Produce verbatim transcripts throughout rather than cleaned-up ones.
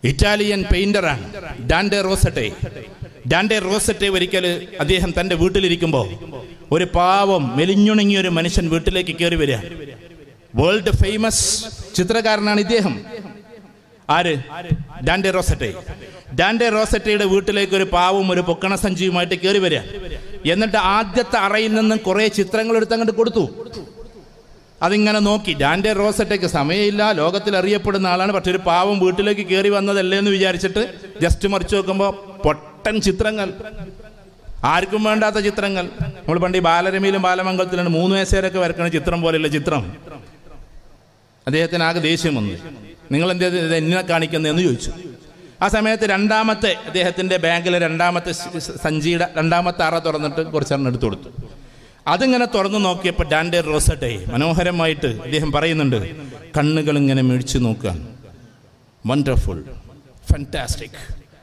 Italian പെയിന്ററാണ് Dante Rossetti. Dante Rossetti ഒരിക്കൽ അദ്ദേഹം തൻ്റെ വീട്ടിലിരിക്കുമ്പോൾ ഒരു പാവം മെലിഞ്ഞുണങ്ങിയ ഒരു മനുഷ്യൻ വീട്ടിലേക്ക് കയറി വരിക. വേൾഡ് ഫേമസ് ചിത്രകാരനാണ് ഇദ്ദേഹം. ആര്? Dante Rossetti. ഡാൻഡെ റോസറ്റയുടെ വീട്ടിലേക്ക് ഒരു പാവം ഒരു പൊക്കണ സഞ്ചിയുമായിട്ട് കയറി വരിക. എന്നിട്ട് ആദ്യത്തെ അറയിൽ നിന്നും കുറെ ചിത്രങ്ങൾ എടുത്ത് അങ്ങോട്ട് കൊടുത്തു. അതിങ്ങനെ നോക്കി. ഡാൻഡെ റോസറ്റയ്ക്ക് സമയമില്ല, ലോകത്തിൽ അറിയപ്പെടുന്ന ആളാണ്. പക്ഷെ ഒരു പാവം വീട്ടിലേക്ക് കയറി വന്നതല്ലേ എന്ന് വിചാരിച്ചിട്ട് ജസ്റ്റ് മറിച്ച് നോക്കുമ്പോൾ പൊട്ടൻ ചിത്രങ്ങൾ, ആർക്കും വേണ്ടാത്ത ചിത്രങ്ങൾ. നമ്മൾ പണ്ട് ഈ ബാലരമയിലും ബാലമംഗലത്തിലാണ് മൂന്ന് വയസ്സുകാരൊക്കെ വരക്കണ ചിത്രം പോലെയുള്ള ചിത്രം. അദ്ദേഹത്തിന് ആകെ ദേഷ്യം വന്നു. നിങ്ങൾ എന്ത് എന്നെ കാണിക്കുന്നതെന്ന് ചോദിച്ചു. ആ സമയത്ത് രണ്ടാമത്തെ അദ്ദേഹത്തിൻ്റെ ബാഗിലെ രണ്ടാമത്തെ സഞ്ചിയുടെ രണ്ടാമത്തെ അറ തുറന്നിട്ട് കുറച്ചെണ്ണം എടുത്തു കൊടുത്തു. അതിങ്ങനെ തുറന്നു നോക്കിയപ്പോൾ ഡാൻഡെ റോസറ്റെ മനോഹരമായിട്ട് അദ്ദേഹം പറയുന്നുണ്ട്, കണ്ണുകൾ ഇങ്ങനെ മിഴിച്ചു നോക്കുക, വണ്ടർഫുൾ, ഫാന്റാസ്റ്റിക്,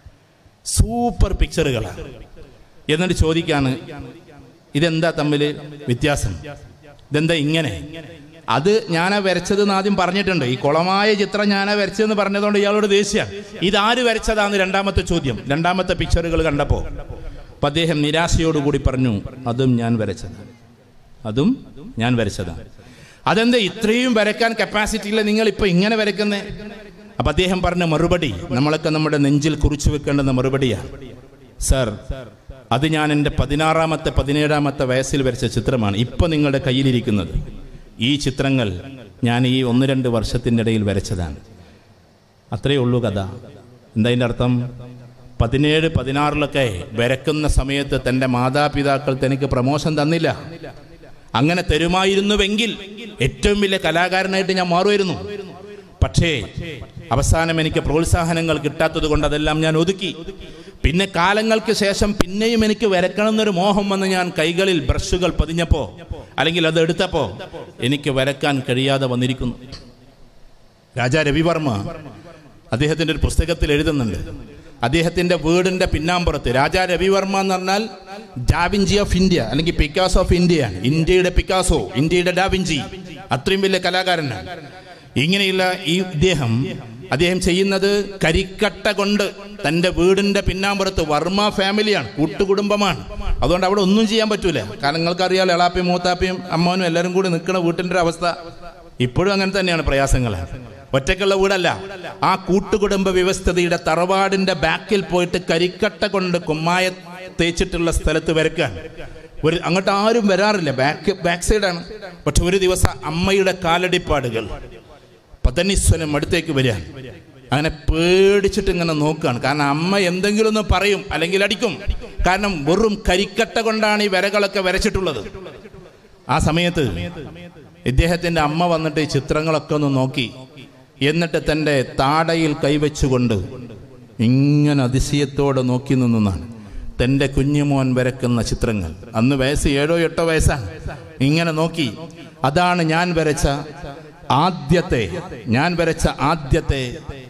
സൂപ്പർ പിക്ചറുകളാണ്. എന്നിട്ട് ചോദിക്കാണ്, ഇതെന്താ തമ്മിൽ വ്യത്യാസം, ഇതെന്താ ഇങ്ങനെ? അത് ഞാനാ വരച്ചതെന്ന് ആദ്യം പറഞ്ഞിട്ടുണ്ട്. ഈ കുളമായ ചിത്രം ഞാനാ വരച്ചതെന്ന് പറഞ്ഞതുകൊണ്ട് ഇയാളോട് ദേഷ്യമാണ്. ഇതാര് വരച്ചതാന്ന് രണ്ടാമത്തെ ചോദ്യം. രണ്ടാമത്തെ പിക്ചറുകൾ കണ്ടപ്പോൾ അപ്പം അദ്ദേഹം നിരാശയോടുകൂടി പറഞ്ഞു, അതും ഞാൻ വരച്ചതാണ്, അതും ഞാൻ വരച്ചതാണ്. അതെന്താ ഇത്രയും വരയ്ക്കാൻ കപ്പാസിറ്റി ഇല്ല, നിങ്ങൾ ഇപ്പം ഇങ്ങനെ വരയ്ക്കുന്നേ? അപ്പം അദ്ദേഹം പറഞ്ഞ മറുപടി നമ്മളൊക്കെ നമ്മുടെ നെഞ്ചിൽ കുറിച്ചു വെക്കേണ്ടുന്ന മറുപടിയാണ്. സർ, അത് ഞാൻ എൻ്റെ പതിനാറാമത്തെ പതിനേഴാമത്തെ വയസ്സിൽ വരച്ച ചിത്രമാണ്. ഇപ്പം നിങ്ങളുടെ കയ്യിലിരിക്കുന്നത് ഈ ചിത്രങ്ങൾ ഞാൻ ഈ ഒന്ന് രണ്ട് വർഷത്തിൻ്റെ ഇടയിൽ വരച്ചതാണ്. അത്രയേ ഉള്ളൂ കഥ. എന്താ അതിൻ്റെ അർത്ഥം? പതിനേഴ് പതിനാറിലൊക്കെ വരക്കുന്ന സമയത്ത് തൻ്റെ മാതാപിതാക്കൾ തനിക്ക് പ്രമോഷൻ തന്നില്ല. അങ്ങനെ തരുമായിരുന്നുവെങ്കിൽ ഏറ്റവും വലിയ കലാകാരനായിട്ട് ഞാൻ മാറുമായിരുന്നു. പക്ഷേ അവസാനം എനിക്ക് പ്രോത്സാഹനങ്ങൾ കിട്ടാത്തത് കൊണ്ട് അതെല്ലാം ഞാൻ ഒതുക്കി. പിന്നെ കാലങ്ങൾക്ക് ശേഷം പിന്നെയും എനിക്ക് വരക്കണമെന്നൊരു മോഹം വന്ന് ഞാൻ കൈകളിൽ ബ്രഷുകൾ പതിഞ്ഞപ്പോൾ അല്ലെങ്കിൽ അത് എടുത്തപ്പോൾ എനിക്ക് വരക്കാൻ കഴിയാതെ വന്നിരിക്കുന്നു. രാജാ രവിവർമ്മ അദ്ദേഹത്തിൻ്റെ ഒരു പുസ്തകത്തിൽ എഴുതുന്നുണ്ട്, അദ്ദേഹത്തിൻ്റെ വീടിൻ്റെ പിന്നാമ്പുറത്ത്, രാജാ രവിവർമ്മ എന്ന് പറഞ്ഞാൽ ഡാവിഞ്ചി ഓഫ് ഇന്ത്യ അല്ലെങ്കിൽ പിക്കാസോ ഓഫ് ഇന്ത്യയാണ്. ഇന്ത്യയുടെ പിക്കാസോ, ഇന്ത്യയുടെ ഡാവിഞ്ചി, അത്രയും വലിയ കലാകാരനാണ്. ഇങ്ങനെയുള്ള ഈ ഇദ്ദേഹം അദ്ദേഹം ചെയ്യുന്നത് കരിക്കട്ട കൊണ്ട് തൻ്റെ വീടിൻ്റെ പിന്നാമ്പുറത്ത്, വർമ്മ ഫാമിലിയാണ്, കൂട്ടുകുടുംബമാണ്. അതുകൊണ്ട് അവിടെ ഒന്നും ചെയ്യാൻ പറ്റൂല. കാരണം നിങ്ങൾക്കറിയാലോ, എളാപ്പയും മൂത്താപ്പയും അമ്മാവനും എല്ലാവരും കൂടി നിൽക്കുന്ന വീട്ടിൻ്റെ ഒരു അവസ്ഥ ഇപ്പോഴും അങ്ങനെ തന്നെയാണ്. പ്രയാസങ്ങൾ. ഒറ്റയ്ക്കുള്ള വീടല്ല. ആ കൂട്ടുകുടുംബ വ്യവസ്ഥതയുടെ തറവാടിൻ്റെ ബാക്കിൽ പോയിട്ട് കരിക്കട്ട കൊണ്ട് കുമ്മായ തേച്ചിട്ടുള്ള സ്ഥലത്ത് വരയ്ക്കാൻ ഒരു അങ്ങോട്ട് ആരും വരാറില്ല, ബാക്ക് ബാക്ക് സൈഡാണ്. പക്ഷെ ഒരു ദിവസം അമ്മയുടെ കാലടിപ്പാടുകൾ പതനിസ്വനം അടുത്തേക്ക് വരിക. അങ്ങനെ പേടിച്ചിട്ട് ഇങ്ങനെ നോക്കുകയാണ്. കാരണം അമ്മ എന്തെങ്കിലും ഒന്ന് പറയും അല്ലെങ്കിൽ അടിക്കും. കാരണം വെറും കരിക്കട്ട കൊണ്ടാണ് ഈ വരകളൊക്കെ വരച്ചിട്ടുള്ളത്. ആ സമയത്ത് ഇദ്ദേഹത്തിൻ്റെ അമ്മ വന്നിട്ട് ഈ ചിത്രങ്ങളൊക്കെ ഒന്ന് നോക്കി. എന്നിട്ട് തൻ്റെ താടയിൽ കൈവച്ചുകൊണ്ട് ഇങ്ങനെ അതിശയത്തോടെ നോക്കി നിന്നാണ് തൻ്റെ കുഞ്ഞുമോൻ വരക്കുന്ന ചിത്രങ്ങൾ. അന്ന് വയസ്സ് ഏഴോ എട്ടോ വയസ്സാണ്. ഇങ്ങനെ നോക്കി, അതാണ് ഞാൻ വരച്ച ആദ്യത്തെ ഞാൻ വരച്ച ആദ്യത്തെ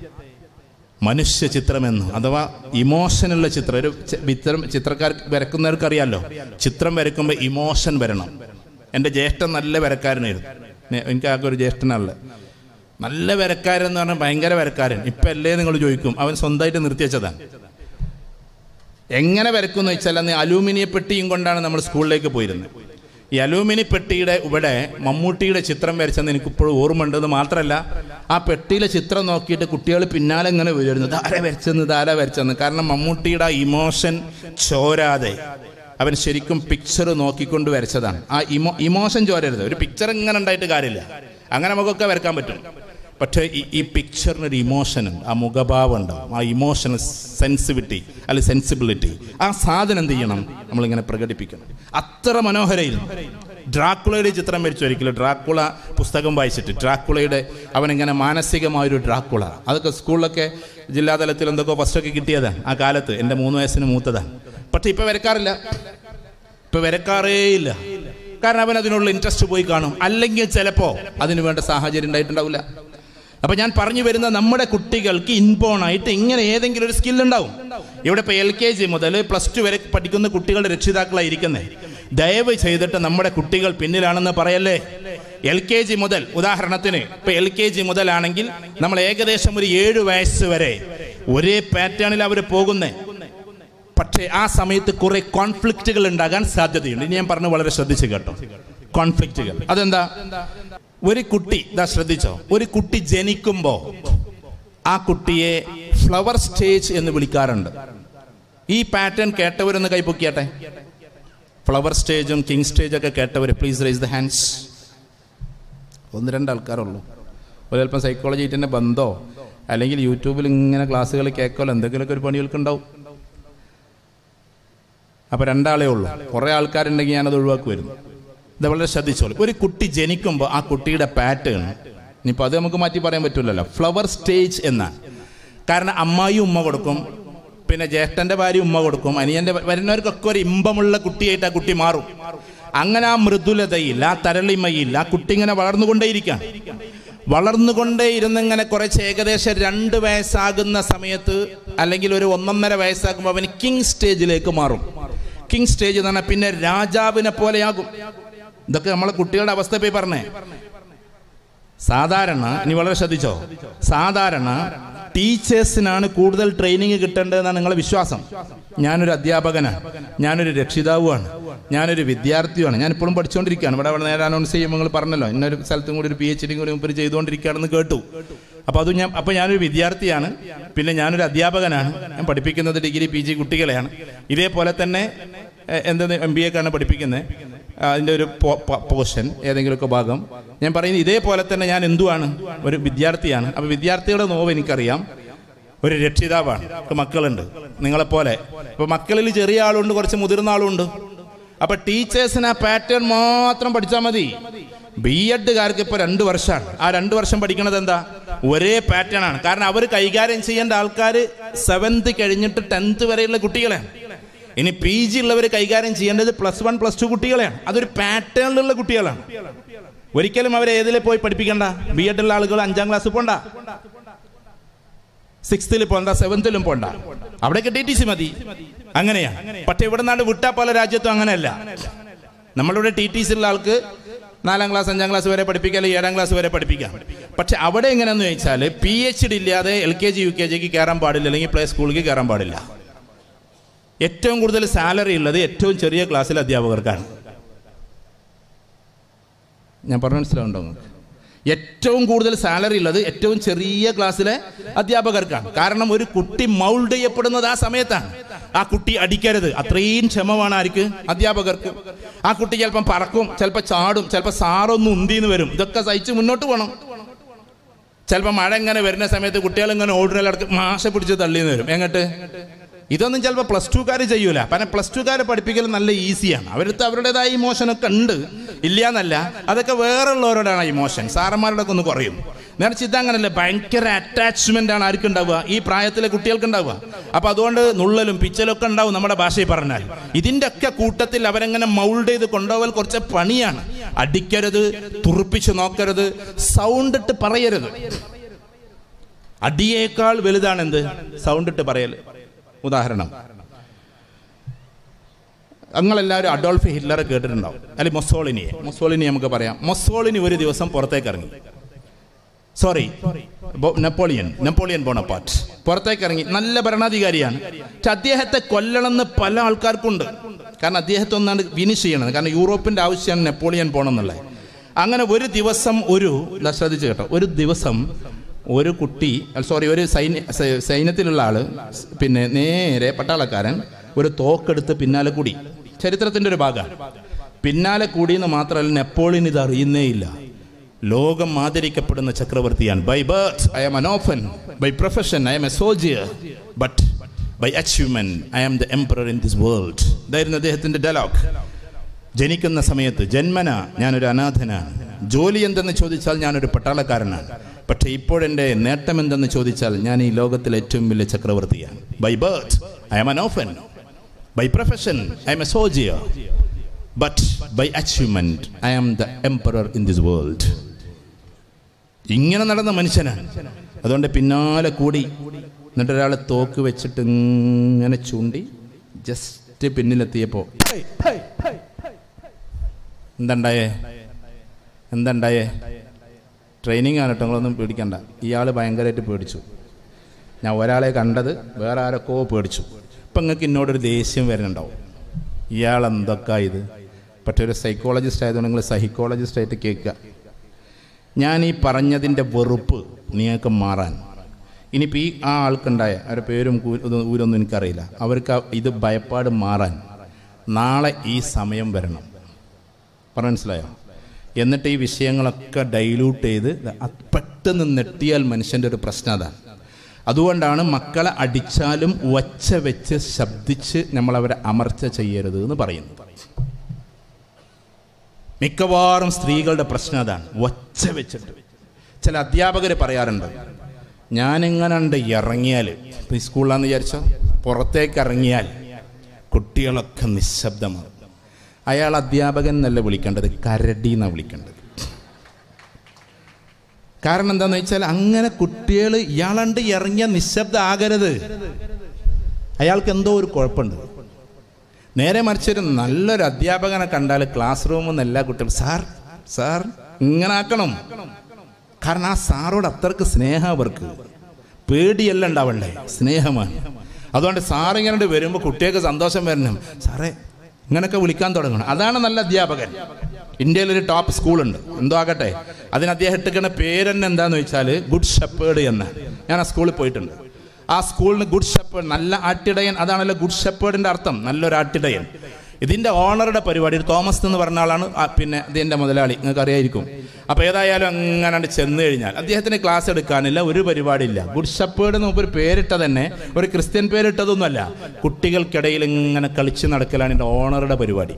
മനുഷ്യ ചിത്രമെന്ന്, അഥവാ ഇമോഷനുള്ള ചിത്രം. ഒരു ചിത്രം ചിത്രക്കാർ വരക്കുന്നവർക്ക് അറിയാമല്ലോ, ചിത്രം വരക്കുമ്പോൾ ഇമോഷൻ വരണം. എൻ്റെ ജ്യേഷ്ഠൻ നല്ല വരക്കാരനായിരുന്നു. എനിക്ക് ആകെ ഒരു ജ്യേഷ്ഠനല്ല, നല്ല വരക്കാരൻ എന്ന് പറഞ്ഞാൽ ഭയങ്കര വരക്കാരൻ. ഇപ്പം അല്ലേ നിങ്ങൾ ചോദിക്കും, അവൻ സ്വന്തമായിട്ട് നിർത്തിവെച്ചതാണ്. എങ്ങനെ വരക്കുമെന്ന് വെച്ചാൽ അന്ന് അലൂമിനിയ പെട്ടിയും കൊണ്ടാണ് നമ്മൾ സ്കൂളിലേക്ക് പോയിരുന്നത്. ഈ അലൂമിനി പെട്ടിയുടെ ഇവിടെ മമ്മൂട്ടിയുടെ ചിത്രം വരച്ചെന്ന് എനിക്കിപ്പോഴും ഓർമ്മയുണ്ടെന്ന് മാത്രമല്ല, ആ പെട്ടിയിലെ ചിത്രം നോക്കിയിട്ട് കുട്ടികൾ പിന്നാലെ ഇങ്ങനെ വരുമായിരുന്നു, ഇതാരാ വരച്ചെന്ന് ഇതാരാ വരച്ചെന്ന്. കാരണം മമ്മൂട്ടിയുടെ ആ ഇമോഷൻ ചോരാതെ അവൻ ശരിക്കും പിക്ചർ നോക്കിക്കൊണ്ട് വരച്ചതാണ്. ആ ഇമോ ഇമോഷൻ ചോരരുത്. ഒരു പിക്ചർ ഇങ്ങനെ ഉണ്ടായിട്ട് കാര്യമില്ല, അങ്ങനെ നമുക്കൊക്കെ വരക്കാൻ പറ്റും. പക്ഷേ ഈ ഈ പിക്ചറിനൊരു ഇമോഷനുണ്ട്, ആ മുഖഭാവം ഉണ്ടാവും, ആ ഇമോഷണൽ സെൻസിറ്റിവിറ്റി അല്ലെങ്കിൽ സെൻസിബിലിറ്റി. ആ സാധനം എന്ത് ചെയ്യണം, നമ്മളിങ്ങനെ പ്രകടിപ്പിക്കണം. അത്ര മനോഹരമായിരുന്നു. ഡ്രാക്കുളയുടെ ചിത്രം വരച്ചു ഒരിക്കലും. ഡ്രാക്കുള പുസ്തകം വായിച്ചിട്ട് ഡ്രാക്കുളയുടെ അവനിങ്ങനെ മാനസികമായൊരു ഡ്രാക്കുള, അതൊക്കെ സ്കൂളിലൊക്കെ ജില്ലാതലത്തിൽ എന്തൊക്കെ ഫസ്റ്റൊക്കെ കിട്ടിയതാണ് ആ കാലത്ത്. എൻ്റെ മൂന്ന് വയസ്സിന് മൂത്തതാണ്. പക്ഷെ ഇപ്പം വരക്കാറില്ല, ഇപ്പം വരക്കാറേ ഇല്ല. കാരണം അവൻ അതിനുള്ള ഇൻട്രസ്റ്റ് പോയി കാണും, അല്ലെങ്കിൽ ചിലപ്പോൾ അതിന് വേണ്ട സാഹചര്യം ഉണ്ടായിട്ടുണ്ടാവില്ല. അപ്പം ഞാൻ പറഞ്ഞു വരുന്ന നമ്മുടെ കുട്ടികൾക്ക് ഇൻബോണായിട്ട് ഇങ്ങനെ ഏതെങ്കിലും ഒരു സ്കിൽ ഉണ്ടാവും. ഇവിടെ ഇപ്പോൾ എൽ കെ ജി മുതൽ പ്ലസ് ടു വരെ പഠിക്കുന്ന കുട്ടികളുടെ രക്ഷിതാക്കളായിരിക്കുന്നത്. ദയവ് ചെയ്തിട്ട് നമ്മുടെ കുട്ടികൾ പിന്നിലാണെന്ന് പറയല്ലേ. എൽ കെ ജി മുതൽ, ഉദാഹരണത്തിന് ഇപ്പം എൽ കെ ജി മുതലാണെങ്കിൽ നമ്മൾ ഏകദേശം ഒരു ഏഴ് വയസ്സ് വരെ ഒരേ പാറ്റേണിൽ അവർ പോകുന്നേ. പക്ഷേ ആ സമയത്ത് കുറെ കോൺഫ്ലിക്റ്റുകൾ ഉണ്ടാകാൻ സാധ്യതയുണ്ട്. ഇനി ഞാൻ പറഞ്ഞു വളരെ ശ്രദ്ധിച്ച് കേട്ടോ. കോൺഫ്ലിക്റ്റുകൾ അതെന്താ? ഒരു കുട്ടി ഇതാ ശ്രദ്ധിച്ചോ, ഒരു കുട്ടി ജനിക്കുമ്പോ ആ കുട്ടിയെ ഫ്ലവർ സ്റ്റേജ് എന്ന് വിളിക്കാറുണ്ട്. ഈ പാറ്റേൺ കേട്ടവരൊന്ന് കൈപ്പൊക്കിയാട്ടെ. ഫ്ലവർ സ്റ്റേജും കിങ് സ്റ്റേജും ഒക്കെ കേട്ടവർ പ്ലീസ് റൈസ് ദ ഹാൻഡ്സ്. ഒന്ന് രണ്ട് ആൾക്കാരുള്ളൂ. ഒരു ചിലപ്പം സൈക്കോളജി ആയിട്ട് തന്നെ ബന്ധോ അല്ലെങ്കിൽ യൂട്യൂബിൽ ഇങ്ങനെ ക്ലാസ്സുകൾ കേൾക്കല്ലോ എന്തെങ്കിലുമൊക്കെ ഒരു പണികൾക്കുണ്ടാവും. അപ്പോൾ രണ്ടാളേ ഉള്ളൂ. കുറേ ആൾക്കാരുണ്ടെങ്കിൽ ഞാനത് ഒഴിവാക്കുമായിരുന്നു. ഇത് വളരെ ശ്രദ്ധിച്ചോളൂ. ഒരു കുട്ടി ജനിക്കുമ്പോൾ ആ കുട്ടിയുടെ പാറ്റേൺ, ഇനിയിപ്പോൾ അത് നമുക്ക് മാറ്റി പറയാൻ പറ്റില്ലല്ലോ, ഫ്ലവർ സ്റ്റേജ് എന്നാണ്. കാരണം അമ്മായി ഉമ്മ കൊടുക്കും, പിന്നെ ജ്യേഷ്ഠൻ്റെ ഭാര്യ ഉമ്മ കൊടുക്കും, അനിയൻ്റെ വരുന്നവർക്കൊക്കെ ഒരു ഇമ്പമുള്ള കുട്ടിയായിട്ട് ആ കുട്ടി മാറും. അങ്ങനെ ആ മൃദുലതയിൽ, ആ തരളിമയിൽ ആ കുട്ടി ഇങ്ങനെ വളർന്നുകൊണ്ടേയിരിക്കാം. വളർന്നുകൊണ്ടേ ഇരുന്നിങ്ങനെ കുറച്ച് ഏകദേശം രണ്ട് വയസ്സാകുന്ന സമയത്ത് അല്ലെങ്കിൽ ഒരു ഒന്നൊന്നര വയസ്സാകുമ്പോൾ അവന് കിങ് സ്റ്റേജിലേക്ക് മാറും. കിങ് സ്റ്റേജ് എന്ന് പറഞ്ഞാൽ പിന്നെ രാജാവിനെ പോലെയാകും. ഇതൊക്കെ നമ്മളെ കുട്ടികളുടെ അവസ്ഥ പോയി പറഞ്ഞേ. സാധാരണ, ഇനി വളരെ ശ്രദ്ധിച്ചോ, സാധാരണ ടീച്ചേഴ്സിനാണ് കൂടുതൽ ട്രെയിനിങ് കിട്ടേണ്ടതെന്നാണ് നിങ്ങളുടെ വിശ്വാസം. ഞാനൊരു അധ്യാപകനാണ്, ഞാനൊരു രക്ഷിതാവുമാണ്, ഞാനൊരു വിദ്യാർത്ഥിയുമാണ്, ഞാനിപ്പോഴും പഠിച്ചുകൊണ്ടിരിക്കുകയാണ്. ഇവിടെ അവിടെ നേരെ അനൗൺസ് ചെയ്യുമ്പോൾ നിങ്ങൾ പറഞ്ഞല്ലോ ഇന്നൊരു സ്ഥലത്തും കൂടി ഒരു പി എച്ച് ഡി കൂടി മുമ്പ് ചെയ്തുകൊണ്ടിരിക്കുകയാണെന്ന് കേട്ടു. അപ്പോൾ അത് ഞാൻ അപ്പോൾ ഞാനൊരു വിദ്യാർത്ഥിയാണ്, പിന്നെ ഞാനൊരു അധ്യാപകനാണ്. ഞാൻ പഠിപ്പിക്കുന്നത് ഡിഗ്രി പി ജി കുട്ടികളെയാണ്. ഇതേപോലെ തന്നെ എന്തെന്ന് എം ബി എക്കാണ് പഠിപ്പിക്കുന്നത്. അതിൻ്റെ ഒരു പോർഷൻ ഏതെങ്കിലുമൊക്കെ ഭാഗം ഞാൻ പറയുന്നത്. ഇതേപോലെ തന്നെ ഞാൻ എന്തുവാണ്, ഒരു വിദ്യാർത്ഥിയാണ്. അപ്പോൾ വിദ്യാർത്ഥികളുടെ നോവ് എനിക്കറിയാം, ഒരു രക്ഷിതാവാണ്. ഇപ്പോൾ മക്കളുണ്ട് നിങ്ങളെപ്പോലെ. ഇപ്പോൾ മക്കളിൽ ചെറിയ ആളുണ്ട്, കുറച്ച് മുതിർന്ന ആളുണ്ട്. അപ്പോൾ ടീച്ചേഴ്സിന് ആ പാറ്റേൺ മാത്രം പഠിച്ചാൽ മതി. ബി എഡുകാർക്ക് ഇപ്പോൾ രണ്ട് വർഷമാണ്. ആ രണ്ട് വർഷം പഠിക്കണത് എന്താ? ഒരേ പാറ്റേൺ ആണ്. കാരണം അവർ കൈകാര്യം ചെയ്യേണ്ട ആൾക്കാർ സെവൻത്ത് കഴിഞ്ഞിട്ട് ടെൻത്ത് വരെയുള്ള കുട്ടികളെയാണ്. ഇനി പി ജി ഉള്ളവർ കൈകാര്യം ചെയ്യേണ്ടത് പ്ലസ് വൺ പ്ലസ് ടു കുട്ടികളെയാണ്. അതൊരു പാറ്റേണിലുള്ള കുട്ടികളാണ്. ഒരിക്കലും അവരെ ഏതിലെ പോയി പഠിപ്പിക്കണ്ട. ബി എഡുള്ള ആളുകൾ അഞ്ചാം ക്ലാസ് പോണ്ട, സിക്സ്ത്തിൽ പോണ്ട, സെവൻത്തിലും പോണ്ട. അവിടെയൊക്കെ ടി ടി സി മതി. അങ്ങനെയാണ്. പക്ഷെ ഇവിടെ നിന്നാണ് വിട്ടാ പല രാജ്യത്തും അങ്ങനെയല്ല. നമ്മളിവിടെ ടി ടി സി ഉള്ള ആൾക്ക് നാലാം ക്ലാസ് അഞ്ചാം ക്ലാസ് വരെ പഠിപ്പിക്കാം, അല്ലെങ്കിൽ ഏഴാം ക്ലാസ് വരെ പഠിപ്പിക്കാം. പക്ഷെ അവിടെ എങ്ങനെയാണെന്ന് ചോദിച്ചാൽ പി എച്ച് ഡി ഇല്ലാതെ L K G U K ജിക്ക് കയറാൻ പാടില്ല, അല്ലെങ്കിൽ പ്ലേ സ്കൂളിലേക്ക് കയറാൻ പാടില്ല. ഏറ്റവും കൂടുതൽ സാലറി ഉള്ളത് ഏറ്റവും ചെറിയ ക്ലാസ്സിലെ അധ്യാപകർക്കാണ്. ഞാൻ പറഞ്ഞ മനസ്സിലാവുണ്ടോ? ഏറ്റവും കൂടുതൽ സാലറി ഉള്ളത് ഏറ്റവും ചെറിയ ക്ലാസ്സിലെ അധ്യാപകർക്കാണ്. കാരണം ഒരു കുട്ടി മൗൾഡ് ചെയ്യപ്പെടുന്നത് ആ സമയത്താണ്. ആ കുട്ടി അടിക്കരുത്, അത്രയും ക്ഷമമാണ് ആർക്ക്? അധ്യാപകർക്ക്. ആ കുട്ടി ചിലപ്പം പറക്കും, ചിലപ്പോൾ ചാടും, ചിലപ്പോൾ സാറൊന്നും ഉന്തിന്ന് വരും. ഇതൊക്കെ സഹിച്ച് മുന്നോട്ട് പോകണം. ചിലപ്പോൾ മഴ ഇങ്ങനെ വരുന്ന സമയത്ത് കുട്ടികൾ ഇങ്ങനെ ഓടുന്നതിലടക്ക് മാഷ പിടിച്ച് തള്ളിന്ന് വരും. എങ്ങോട്ട്? ഇതൊന്നും ചിലപ്പോൾ പ്ലസ് ടുക്കാർ ചെയ്യൂല. കാരണം പ്ലസ് ടുക്കാരെ പഠിപ്പിക്കൽ നല്ല ഈസിയാണ്. അവർക്ക് അവരുടേതായ ഇമോഷനൊക്കെ ഉണ്ട്, ഇല്ല എന്നല്ല. അതൊക്കെ വേറുള്ളവരോടാണ് ഇമോഷൻ. സാറന്മാരോടൊക്കെ ഒന്ന് കുറയും. നേരത്തെ ഇതങ്ങനല്ല, ഭയങ്കര അറ്റാച്ച്മെന്റ് ആണ് ആർക്കും ഉണ്ടാവുക, ഈ പ്രായത്തിലെ കുട്ടികൾക്ക് ഉണ്ടാവുക. അപ്പൊ അതുകൊണ്ട് നുള്ളലും പിച്ചലും ഒക്കെ ഉണ്ടാവും നമ്മുടെ ഭാഷയിൽ പറഞ്ഞാൽ. ഇതിന്റെ ഒക്കെ കൂട്ടത്തിൽ അവരെങ്ങനെ മൗൾഡ് ചെയ്ത് കൊണ്ടുപോകൽ കുറച്ച് പണിയാണ്. അടിക്കരുത്, തുറപ്പിച്ച് നോക്കരുത്, സൗണ്ട് ഇട്ട് പറയരുത്. അടിയേക്കാൾ വലുതാണ് എന്ത്? സൗണ്ട് ഇട്ട് പറയൽ. ഉദാഹരണം, നിങ്ങളെല്ലാവരും അഡോൾഫ് ഹിറ്റ്ലറെ കേട്ടിട്ടുണ്ടാവും, അല്ലെങ്കിൽ മൊസോളിനിയെ. മൊസോളിനി നമുക്ക് പറയാം. മൊസോളിനി ഒരു ദിവസം പുറത്തേക്ക് ഇറങ്ങി. സോറി, നെപ്പോളിയൻ നെപ്പോളിയൻ ബോണപ്പാർട്ട് പുറത്തേക്ക് ഇറങ്ങി. നല്ല ഭരണാധികാരിയാണ്. പക്ഷെ അദ്ദേഹത്തെ കൊല്ലണമെന്ന് പല ആൾക്കാർക്കുണ്ട്. കാരണം അദ്ദേഹത്തെ ഒന്നാണ് ഫിനിഷ് ചെയ്യണത്. കാരണം യൂറോപ്പിൻ്റെ ആവശ്യമാണ് നെപ്പോളിയൻ പോകണം എന്നുള്ളത്. അങ്ങനെ ഒരു ദിവസം ഒരു ശ്രദ്ധിച്ച് കേട്ടോ, ഒരു ദിവസം ഒരു കുട്ടി, സോറി ഒരു സൈന്യ സൈന്യത്തിലുള്ള ആള്, പിന്നെ നേരെ പട്ടാളക്കാരൻ ഒരു തോക്കെടുത്ത് പിന്നാലെ കൂടി. ചരിത്രത്തിന്റെ ഒരു ഭാഗമാണ്. പിന്നാലെ കൂടിയെന്ന് മാത്രമല്ല, നെപ്പോളിയൻ ഇത് അറിയുന്നേ ഇല്ല. ലോകം ആദരിക്കപ്പെടുന്ന ചക്രവർത്തിയാണ്. By birth I am an orphan, by profession I am a soldier, but by achievement I am the emperor in this world. ഇതായിരുന്നു അദ്ദേഹത്തിന്റെ ഡയലോഗ്. ജനിക്കുന്ന സമയത്ത് ജന്മന ഞാനൊരു അനാഥനാണ്. ജോലി എന്തെന്ന് ചോദിച്ചാൽ ഞാനൊരു പട്ടാളക്കാരനാണ്. പക്ഷെ ഇപ്പോഴെൻ്റെ നേട്ടം എന്തെന്ന് ചോദിച്ചാൽ ഞാൻ ഈ ലോകത്തിലെ ഏറ്റവും വലിയ ചക്രവർത്തിയാണ്. By birth I am an orphan, by profession I am a soldier, but by achievement I am the emperor in this world. ഇങ്ങനെ നടന്ന മനുഷ്യനാണ്. അതുകൊണ്ട് പിന്നാലെ കൂടി. എന്നിട്ട് ഒരാളെ തോക്ക് വെച്ചിട്ട് ഇങ്ങനെ ചൂണ്ടി ജസ്റ്റ് പിന്നിലെത്തിയപ്പോൾ എന്താണ്ടായേ? എന്താണ്ടായേ? ട്രെയിനിങ് ആണ് കേട്ടോ, നിങ്ങളൊന്നും പേടിക്കണ്ട. ഇയാൾ ഭയങ്കരമായിട്ട് പേടിച്ചു. ഞാൻ ഒരാളെ കണ്ടത്, വേറെ ആരൊക്കെ പേടിച്ചു. ഇപ്പം നിങ്ങൾക്ക് എന്നോടൊരു ദേഷ്യം വരുന്നുണ്ടാവും, ഇയാൾ എന്തൊക്കെ ഇത്. പക്ഷേ ഒരു സൈക്കോളജിസ്റ്റ് ആയതുകൊണ്ട് നിങ്ങൾ സൈക്കോളജിസ്റ്റായിട്ട് കേൾക്കുക. ഞാൻ ഈ പറഞ്ഞതിൻ്റെ വെറുപ്പ് നിങ്ങൾക്ക് മാറാൻ, ഇനിയിപ്പോൾ ഈ ആ ആൾക്കുണ്ടായ അവരുടെ പേരും ഊരൊന്നും എനിക്കറിയില്ല, അവർക്ക് ഇത് ഭയപ്പാട് മാറാൻ നാളെ ഈ സമയം വരണം. പറഞ്ഞ മനസ്സിലായോ? എന്നിട്ട് ഈ വിഷയങ്ങളൊക്കെ ഡൈല്യൂട്ട് ചെയ്ത് പെട്ടെന്ന് നെട്ടിയാൽ മനുഷ്യൻ്റെ ഒരു പ്രശ്നം അതാണ്. അതുകൊണ്ടാണ് മക്കളെ അടിച്ചാലും ഒച്ച വെച്ച് ശബ്ദിച്ച് നമ്മളവരെ അമർച്ച ചെയ്യരുത് എന്ന് പറയുന്നത്. മിക്കവാറും സ്ത്രീകളുടെ പ്രശ്നം അതാണ്, ഒച്ച വെച്ചിട്ട്. ചില അധ്യാപകർ പറയാറുണ്ട്, ഞാനിങ്ങനെണ്ട് ഇറങ്ങിയാൽ, ഈ സ്കൂളിലാന്ന് വിചാരിച്ചോ, പുറത്തേക്ക് ഇറങ്ങിയാൽ കുട്ടികളൊക്കെ നിശബ്ദമാണ്. അയാൾ അധ്യാപകൻ എന്നല്ല വിളിക്കേണ്ടത്, കരടി എന്നാണ് വിളിക്കേണ്ടത്. കാരണം എന്താണെന്ന് വെച്ചാൽ അങ്ങനെ കുട്ടികൾ ഇയാളണ്ട് ഇറങ്ങിയ നിശബ്ദം ആകരുത്. അയാൾക്ക് എന്തോ ഒരു കുഴപ്പമുണ്ട്. നേരെ മറിച്ചൊരു നല്ലൊരു അധ്യാപകനെ കണ്ടാൽ ക്ലാസ് റൂമിൽ നിന്ന് എല്ലാ കുട്ടികളും സാർ സാർ ഇങ്ങനെ ആക്കണം. കാരണം ആ സാറോട് അത്രക്ക് സ്നേഹം, അവർക്ക് പേടിയല്ല ഉണ്ടാവണ്ടേ, സ്നേഹമാണ്. അതുകൊണ്ട് സാറിങ്ങനെ വരുമ്പോൾ കുട്ടികൾക്ക് സന്തോഷം വരണം, സാറേ ഇങ്ങനെയൊക്കെ വിളിക്കാൻ തുടങ്ങണം. അതാണ് നല്ല അധ്യാപകൻ. ഇന്ത്യയിലൊരു ടോപ്പ് സ്കൂളുണ്ട്, എന്തോ ആകട്ടെ, അതിന് അദ്ദേഹം ഇട്ടിരിക്കുന്ന പേര് തന്നെ എന്താന്ന് വെച്ചാൽ ഗുഡ് ഷെപ്പേർഡ് എന്ന്. ഞാൻ ആ സ്കൂളിൽ പോയിട്ടുണ്ട്. ആ സ്കൂളിന് ഗുഡ് ഷെപ്പേർഡ്, നല്ല ആട്ടിടയൻ, അതാണല്ലോ ഗുഡ് ഷെപ്പേർഡിൻ്റെ അർത്ഥം, നല്ലൊരു ആട്ടിടയൻ. ഇതിൻ്റെ ഓണറുടെ പരിപാടി തോമസ് എന്ന് പറഞ്ഞ ആളാണ് പിന്നെ ഇതിൻ്റെ മുതലാളി, നിങ്ങൾക്ക് അറിയായിരിക്കും. അപ്പോൾ ഏതായാലും അങ്ങനെ ചെന്ന് കഴിഞ്ഞാൽ അദ്ദേഹത്തിന് ക്ലാസ് എടുക്കാനില്ല, ഒരു പരിപാടിയില്ല. ഗുഡ് ഷെപ്പേർഡ് എന്ന് ഒരു പേരിട്ട തന്നെ ഒരു ക്രിസ്ത്യൻ പേരിട്ടതൊന്നുമല്ല, കുട്ടികൾക്കിടയിൽ ഇങ്ങനെ കളിച്ച് നടക്കലാണ് ഇതിൻ്റെ ഓണറുടെ പരിപാടി.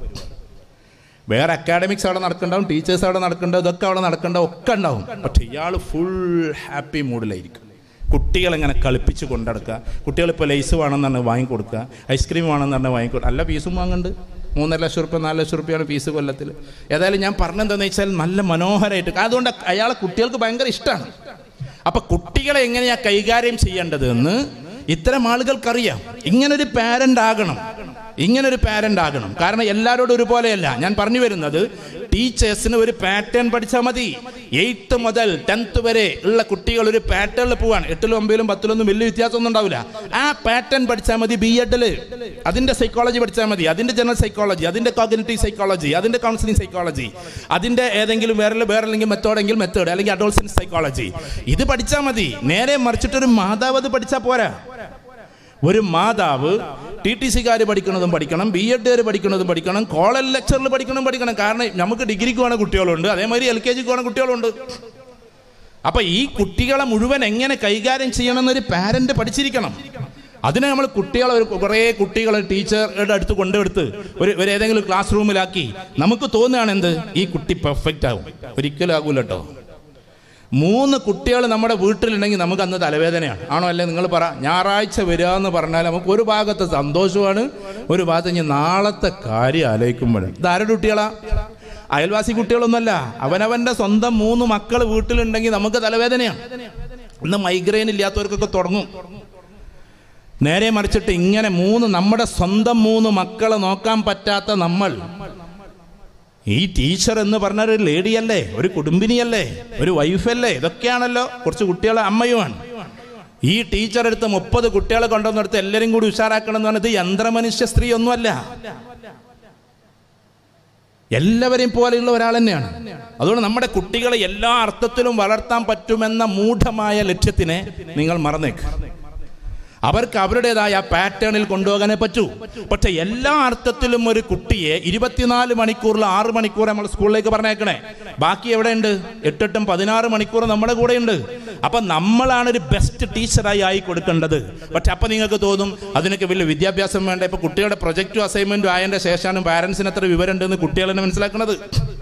വേറെ അക്കാഡമിക്സ് അവിടെ നടക്കണ്ടാവും, ടീച്ചേഴ്സ് അവിടെ നടക്കണ്ടാവും, ഇതൊക്കെ അവിടെ നടക്കണ്ടാവും, ഒക്കെ ഉണ്ടാവും. പക്ഷെ ഇയാൾ ഫുൾ ഹാപ്പി മൂഡിലായിരിക്കും. കുട്ടികളെങ്ങനെ കളിപ്പിച്ച് കൊണ്ടെടുക്കുക. കുട്ടികളിപ്പോൾ ലേസ് വേണമെന്ന് പറഞ്ഞാൽ വാങ്ങിക്കൊടുക്കുക, ഐസ്ക്രീം വേണമെന്ന് പറഞ്ഞാൽ വാങ്ങിക്കൊടുക്കുക. അല്ല ഫീസും വാങ്ങുന്നുണ്ട്, മൂന്നര ലക്ഷം റുപ്യ നാല് ലക്ഷം റുപ്യാണ് ഫീസ് കൊല്ലത്തിൽ. ഏതായാലും ഞാൻ പറഞ്ഞെന്താണെന്ന് വെച്ചാൽ നല്ല മനോഹരമായിട്ട്, അതുകൊണ്ട് അയാളെ കുട്ടികൾക്ക് ഭയങ്കര ഇഷ്ടമാണ്. അപ്പം കുട്ടികളെ എങ്ങനെയാണ് കൈകാര്യം ചെയ്യേണ്ടത് എന്ന് ഇത്തരം ആളുകൾക്കറിയാം. ഇങ്ങനൊരു പാരൻ്റ് ആകണം, ഇങ്ങനൊരു പാരൻ്റ് ആകണം. കാരണം എല്ലാവരോടും ഒരുപോലെയല്ല. ഞാൻ പറഞ്ഞു വരുന്നത്, ടീച്ചേഴ്സിന് ഒരു പാറ്റേൺ പഠിച്ചാൽ മതി. എയ്ത്ത് മുതൽ ടെൻത്ത് വരെ ഉള്ള കുട്ടികൾ ഒരു പാറ്റേണിൽ പോവാണ്. എട്ടിലും ഒമ്പതിലും പത്തിലൊന്നും വലിയ വ്യത്യാസമൊന്നും ഉണ്ടാവില്ല. ആ പാറ്റേൺ പഠിച്ചാൽ മതി. ബി എഡിൽ അതിൻ്റെ സൈക്കോളജി പഠിച്ചാൽ മതി, അതിൻ്റെ ജനറൽ സൈക്കോളജി, അതിൻ്റെ കോഗ്നിറ്റീവ് സൈക്കോളജി, അതിൻ്റെ കൗൺസിലിംഗ് സൈക്കോളജി, അതിൻ്റെ ഏതെങ്കിലും വേറെ വേറെ അല്ലെങ്കിൽ മെത്തേഡെങ്കിൽ മെത്തേഡ്, അല്ലെങ്കിൽ അഡോൾസൻസ് സൈക്കോളജി, ഇത് പഠിച്ചാൽ മതി. നേരെ മറിച്ചിട്ടൊരു മാതാവ് അത് പഠിച്ചാൽ പോരാ. ഒരു മാതാവ് ടി ടി സിക്കാർ പഠിക്കുന്നതും പഠിക്കണം, ബി എഡുകാർ പഠിക്കുന്നതും പഠിക്കണം, കോളേജ് ലെക്ചറിൽ പഠിക്കണം പഠിക്കണം കാരണം നമുക്ക് ഡിഗ്രിക്ക് വേണ കുട്ടികളുണ്ട്, അതേമാതിരി എൽ കെ ജിക്ക് വേണ കുട്ടികളുണ്ട്. അപ്പം ഈ കുട്ടികളെ മുഴുവൻ എങ്ങനെ കൈകാര്യം ചെയ്യണമെന്നൊരു പാരൻ്റ് പഠിച്ചിരിക്കണം. അതിനെ നമ്മൾ കുട്ടികളെ ഒരു കുറേ കുട്ടികളെ ടീച്ചറുടെ അടുത്ത് കൊണ്ടെടുത്ത് ഒരു ഒരു ഏതെങ്കിലും ക്ലാസ് റൂമിലാക്കി നമുക്ക് തോന്നുകയാണ് എന്ത്, ഈ കുട്ടി പെർഫെക്റ്റ് ആകും. ഒരിക്കലും ആകൂല കേട്ടോ. മൂന്ന് കുട്ടികൾ നമ്മുടെ വീട്ടിലുണ്ടെങ്കിൽ നമുക്ക് അന്ന് തലവേദനയാണ്, ആണോ അല്ലേ? നിങ്ങൾ പറ. ഞായറാഴ്ച വരിക എന്ന് പറഞ്ഞാൽ നമുക്ക് ഒരു ഭാഗത്ത് സന്തോഷമാണ്, ഒരു ഭാഗത്ത് ഇനി നാളത്തെ കാര്യം ആലോചിക്കുമ്പോൾ. ഇത് ആരുടെ കുട്ടികളാ? അയൽവാസി കുട്ടികളൊന്നുമല്ല, അവനവൻ്റെ സ്വന്തം മൂന്ന് മക്കൾ വീട്ടിലുണ്ടെങ്കിൽ നമുക്ക് തലവേദനയാണ്. ഇന്ന് മൈഗ്രെയിൻ ഇല്ലാത്തവർക്കൊക്കെ തുടങ്ങും. നേരെ മറിച്ചിട്ട് ഇങ്ങനെ മൂന്ന് നമ്മുടെ സ്വന്തം മൂന്ന് മക്കളെ നോക്കാൻ പറ്റാത്ത നമ്മൾ, ഈ ടീച്ചർ എന്ന് പറഞ്ഞ ഒരു ലേഡിയല്ലേ, ഒരു കുടുംബിനിയല്ലേ, ഒരു വൈഫല്ലേ, ഇതൊക്കെയാണല്ലോ. കുറച്ച് കുട്ടികളെ അമ്മയുമാണ്. ഈ ടീച്ചർ എടുത്ത് മുപ്പത് കുട്ടികളെ കൊണ്ടുവന്നെടുത്ത് എല്ലാവരും കൂടി ഉഷാറാക്കണം എന്ന് പറഞ്ഞത് യന്ത്രമനുഷ്യ സ്ത്രീ ഒന്നുമല്ല, എല്ലാവരെയും പോലെയുള്ള ഒരാൾ തന്നെയാണ്. അതുകൊണ്ട് നമ്മുടെ കുട്ടികളെ എല്ലാ അർത്ഥത്തിലും വളർത്താൻ പറ്റുമെന്ന മൂഢമായ ലക്ഷ്യത്തിനെ നിങ്ങൾ മറന്നേക്ക്. അവർക്ക് അവരുടേതായ പാറ്റേണിൽ കൊണ്ടുപോകാനേ പറ്റൂ. പക്ഷെ എല്ലാ അർത്ഥത്തിലും ഒരു കുട്ടിയെ ഇരുപത്തിനാല് മണിക്കൂറിൽ ആറ് മണിക്കൂർ നമ്മൾ സ്കൂളിലേക്ക് പറഞ്ഞേക്കണേ. ബാക്കി എവിടെയുണ്ട്? എട്ടെട്ടും പതിനാറ് മണിക്കൂർ നമ്മുടെ കൂടെയുണ്ട്. അപ്പൊ നമ്മളാണ് ഒരു ബെസ്റ്റ് ടീച്ചറായി ആയി കൊടുക്കേണ്ടത്. പക്ഷെ അപ്പൊ നിങ്ങൾക്ക് തോന്നും അതിനൊക്കെ വലിയ വിദ്യാഭ്യാസം വേണ്ട. ഇപ്പൊ കുട്ടികളുടെ പ്രൊജക്റ്റും അസൈൻമെന്റും ആയതിന്റെ ശേഷമാണ് പാരന്റ്സിന് എത്ര വിവരം ഉണ്ടെന്ന് കുട്ടികൾ തന്നെ മനസ്സിലാക്കുന്നത്.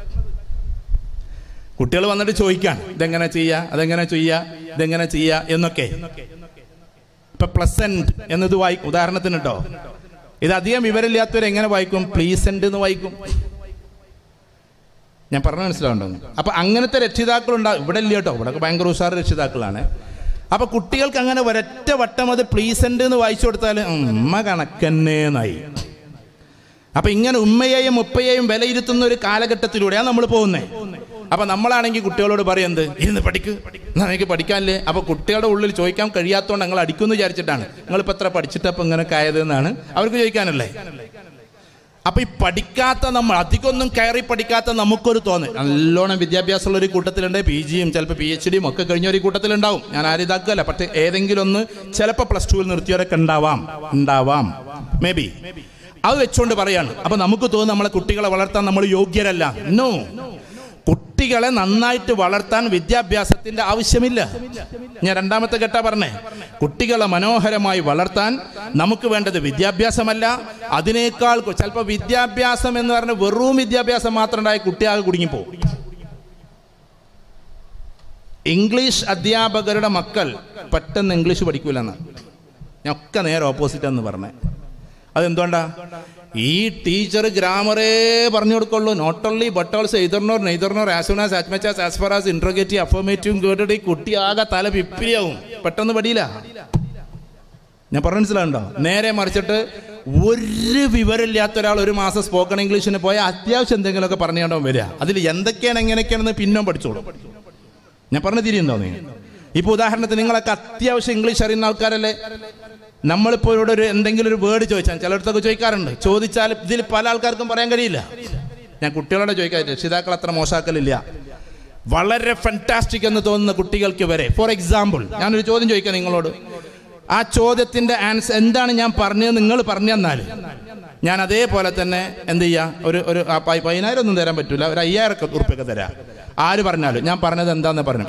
കുട്ടികൾ വന്നിട്ട് ചോദിക്കാൻ ഇതെങ്ങനെ ചെയ്യാ, അതെങ്ങനെ ചെയ്യാ, ഇതെങ്ങനെ ചെയ്യാ എന്നൊക്കെ. ഇപ്പൊ പ്ലസന്റ് എന്നത് വായിക്കും, ഉദാഹരണത്തിന് കേട്ടോ. ഇത് അധികം വിവരമില്ലാത്തവർ എങ്ങനെ വായിക്കും? പ്ലീസന്റ് എന്ന് വായിക്കും. ഞാൻ പറഞ്ഞു മനസ്സിലാവുണ്ടോ? അപ്പൊ അങ്ങനത്തെ രക്ഷിതാക്കളുണ്ടാവും. ഇവിടെ ഇല്ല കേട്ടോ, ഇവിടെ ഭയങ്കര ഉഷാർ രക്ഷിതാക്കളാണ്. അപ്പൊ കുട്ടികൾക്ക് അങ്ങനെ ഒരൊറ്റ വട്ടം അത് പ്ലീസന്റ് എന്ന് വായിച്ചു കൊടുത്താൽ ഉമ്മ കണക്കന്നേന്നായി. അപ്പൊ ഇങ്ങനെ ഉമ്മയെയും ഉപ്പയെയും വിലയിരുത്തുന്ന ഒരു കാലഘട്ടത്തിലൂടെയാണ് നമ്മൾ പോകുന്നത്. അപ്പം നമ്മളാണെങ്കിൽ കുട്ടികളോട് പറയുന്നത് ഇരുന്ന് പഠിക്ക്, എന്നാൽ എനിക്ക് പഠിക്കാനില്ലേ? അപ്പോൾ കുട്ടികളുടെ ഉള്ളിൽ ചോദിക്കാൻ കഴിയാത്തതുകൊണ്ട് ഞങ്ങൾ അടിക്കുമെന്ന് വിചാരിച്ചിട്ടാണ്. നിങ്ങളിപ്പോൾ എത്ര പഠിച്ചിട്ടപ്പോൾ ഇങ്ങനെയൊക്കെ ആയതെന്നാണ് അവർക്ക് ചോദിക്കാനല്ലേ. അപ്പം ഈ പഠിക്കാത്ത നമ്മൾ, അധികമൊന്നും കയറി പഠിക്കാത്ത നമുക്കൊരു തോന്നൽ, നല്ലോണം വിദ്യാഭ്യാസമുള്ള ഒരു കൂട്ടത്തിലുണ്ട്, പി ജിയും ചിലപ്പോൾ പി എച്ച് ഡിയും ഒക്കെ കഴിഞ്ഞ ഒരു കൂട്ടത്തിലുണ്ടാവും. ഞാൻ ആരും ഇതാക്കുകയല്ല, പക്ഷേ ഏതെങ്കിലും ഒന്ന് ചിലപ്പോൾ പ്ലസ് ടുവിൽ നിർത്തിയവരൊക്കെ ഉണ്ടാവാം ഉണ്ടാവാം മേ ബി. അത് വെച്ചുകൊണ്ട് പറയാണ്. അപ്പം നമുക്ക് തോന്നുന്നു നമ്മളെ കുട്ടികളെ വളർത്താൻ നമ്മൾ യോഗ്യരല്ല. നോ, കുട്ടികളെ നന്നായിട്ട് വളർത്താൻ വിദ്യാഭ്യാസത്തിന്റെ ആവശ്യമില്ല. ഞാൻ രണ്ടാമത്തെ ഘട്ട പറഞ്ഞേ, കുട്ടികളെ മനോഹരമായി വളർത്താൻ നമുക്ക് വേണ്ടത് വിദ്യാഭ്യാസമല്ല, അതിനേക്കാൾ ചിലപ്പോൾ വിദ്യാഭ്യാസം എന്ന് പറഞ്ഞ വെറും വിദ്യാഭ്യാസം മാത്രം ഉണ്ടായി കുട്ടിയാകെ കുടുങ്ങിപ്പോകും. ഇംഗ്ലീഷ് അധ്യാപകരുടെ മക്കൾ പെട്ടെന്ന് ഇംഗ്ലീഷ് പഠിക്കൂലെന്നാണ്. ഞാൻ ഒക്കെ നേരെ ഓപ്പോസിറ്റ് എന്ന് പറഞ്ഞേ. അതെന്തുകൊണ്ടാ? ഈ ടീച്ചർ ഗ്രാമറേ പറഞ്ഞു കൊടുക്കുള്ളൂ. Not only but also either or neither nor as soon as as much as as far as interrogative അഫർമേറ്റീവും കേട്ടിട്ട് ഈ കുട്ടി ആകെ തല പിപ്പിരിയാവും, പെട്ടെന്ന് പഠിയില്ല. ഞാൻ പറഞ്ഞു മനസ്സിലാവുണ്ടോ? നേരെ മറിച്ചിട്ട് ഒരു വിവരമില്ലാത്ത ഒരാൾ ഒരു മാസം സ്പോക്കൺ ഇംഗ്ലീഷിന് പോയാൽ അത്യാവശ്യം എന്തെങ്കിലുമൊക്കെ പറഞ്ഞുകൊണ്ടോ വരിക. അതിൽ എന്തൊക്കെയാണ് എങ്ങനെയൊക്കെയാണെന്ന് പിന്നോ പഠിച്ചോളൂ. ഞാൻ പറഞ്ഞു തിരിയുണ്ടോ? നിങ്ങൾ ഇപ്പോൾ ഉദാഹരണത്തിന് നിങ്ങളൊക്കെ അത്യാവശ്യം ഇംഗ്ലീഷ് അറിയുന്ന ആൾക്കാരല്ലേ? നമ്മളിപ്പോൾ ഇവിടെ ഒരു എന്തെങ്കിലും ഒരു വേർഡ് ചോദിച്ചാൽ, ചിലയിടത്തൊക്കെ ചോദിക്കാറുണ്ട്, ചോദിച്ചാൽ ഇതിൽ പല ആൾക്കാർക്കും പറയാൻ കഴിയില്ല. ഞാൻ കുട്ടികളോട് ചോദിക്കാൻ, രക്ഷിതാക്കൾ അത്ര മോശമാക്കലില്ല, വളരെ ഫാന്റാസ്റ്റിക് എന്ന് തോന്നുന്ന കുട്ടികൾക്ക് വരെ. ഫോർ എക്സാമ്പിൾ, ഞാനൊരു ചോദ്യം ചോദിക്കാം നിങ്ങളോട്. ആ ചോദ്യത്തിൻ്റെ ആൻസർ എന്താണ് ഞാൻ പറഞ്ഞത് നിങ്ങൾ പറഞ്ഞു തന്നാൽ ഞാൻ അതേപോലെ തന്നെ എന്ത് ചെയ്യാം, ഒരു ഒരു പതിനായിരം ഒന്നും തരാൻ പറ്റില്ല, ഒരു അയ്യായിരം ഉറുപ്പൊക്കെ തരാം. ആര് പറഞ്ഞാലും ഞാൻ പറഞ്ഞത് എന്താന്ന് പറഞ്ഞു.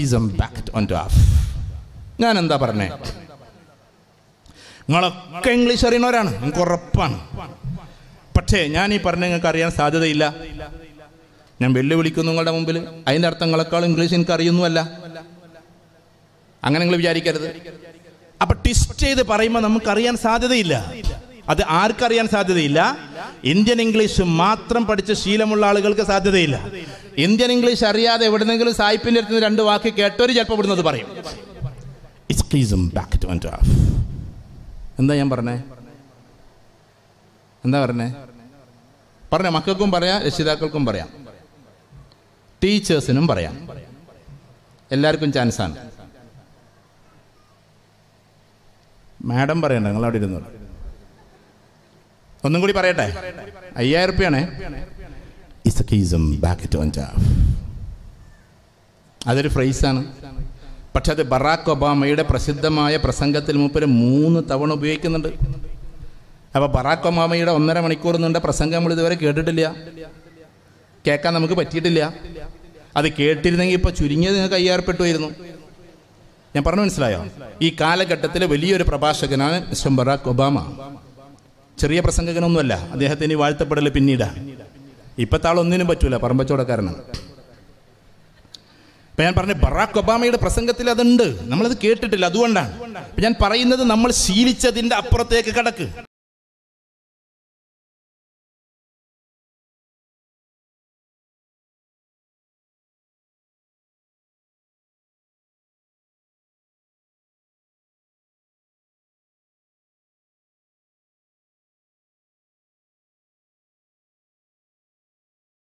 ഞാൻ എന്താ പറഞ്ഞേ? നിങ്ങളൊക്കെ ഇംഗ്ലീഷ് അറിയുന്നവരാണ്, നിങ്ങൾക്ക് ഉറപ്പാണ്. പക്ഷേ ഞാൻ ഈ പറഞ്ഞ നിങ്ങൾക്ക് അറിയാൻ സാധ്യതയില്ല. ഞാൻ വെല്ലുവിളിക്കുന്നു നിങ്ങളുടെ മുമ്പിൽ. അതിൻ്റെ അർത്ഥം നിങ്ങളെക്കാളും ഇംഗ്ലീഷ് എനിക്ക് അറിയുന്നുമല്ല. അങ്ങനെ നിങ്ങൾ വിചാരിക്കരുത്. അപ്പൊ ട്വിസ്റ്റ് ചെയ്ത് പറയുമ്പോൾ നമുക്കറിയാൻ സാധ്യതയില്ല. അത് ആർക്കറിയാൻ സാധ്യതയില്ല? ഇന്ത്യൻ ഇംഗ്ലീഷ് മാത്രം പഠിച്ച ശീലമുള്ള ആളുകൾക്ക് സാധ്യതയില്ല. ഇന്ത്യൻ ഇംഗ്ലീഷ് അറിയാതെ എവിടെന്നെങ്കിലും സായിപ്പിൻ്റെ അടുത്ത് രണ്ട് വാക്ക് കേട്ടവർ ചിലപ്പോൾ ഇവിടുന്നത് പറയും. എന്താ ഞാൻ പറഞ്ഞേ? എന്താ പറഞ്ഞേ? പറഞ്ഞ മക്കൾക്കും പറയാം, രക്ഷിതാക്കൾക്കും പറയാം, ടീച്ചേഴ്സിനും പറയാം, എല്ലാവർക്കും ചാൻസാണ്. മാഡം പറയണ്ട, നിങ്ങൾ അവിടെ ഇരുന്നു. ഒന്നും കൂടി പറയട്ടെ, അയ്യായിരം റുപ്യാണേ. അതൊരു ഫ്രേസാണ്. പക്ഷെ അത് ബറാക്ക് ഒബാമയുടെ പ്രസിദ്ധമായ പ്രസംഗത്തിൽ മൂപ്പര് മൂന്ന് തവണ ഉപയോഗിക്കുന്നുണ്ട്. അപ്പോൾ ബറാക്ക് ഒബാമയുടെ ഒന്നര മണിക്കൂർ നീണ്ട പ്രസംഗം നമ്മൾ ഇതുവരെ കേട്ടിട്ടില്ല, കേൾക്കാൻ നമുക്ക് പറ്റിയിട്ടില്ല. അത് കേട്ടിരുന്നെങ്കിൽ ഇപ്പോൾ ചുരുങ്ങിയത് നിങ്ങൾക്ക് അയ്യായിരപ്പെട്ടുമായിരുന്നു. ഞാൻ പറഞ്ഞു മനസ്സിലായോ? ഈ കാലഘട്ടത്തിലെ വലിയൊരു പ്രഭാഷകനാണ് മിസ്റ്റർ ബറാക്ക് ഒബാമ. ചെറിയ പ്രസംഗകനൊന്നുമല്ല. അദ്ദേഹത്തിന് വാഴ്ത്തപ്പെടൽ പിന്നീടാണ്. ഇപ്പോഴത്തെ ആളൊന്നിനും പറ്റൂല, പറമ്പച്ചോടക്കാരനാണ്. ഇപ്പം ഞാൻ പറഞ്ഞ ബറാക്ക് ഒബാമയുടെ പ്രസംഗത്തിൽ അതുണ്ട്, നമ്മളത് കേട്ടിട്ടില്ല. അതുകൊണ്ടാണ് ഞാൻ പറയുന്നത്, നമ്മൾ ശീലിച്ചതിൻ്റെ അപ്പുറത്തേക്ക് കടക്ക്.